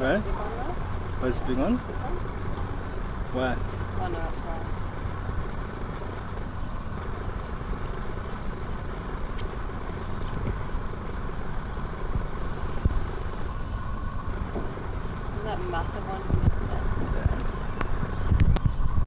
Where? Big one though. Where's the big one? This one? Where? Oh no, it's wrong. Isn't that massive one?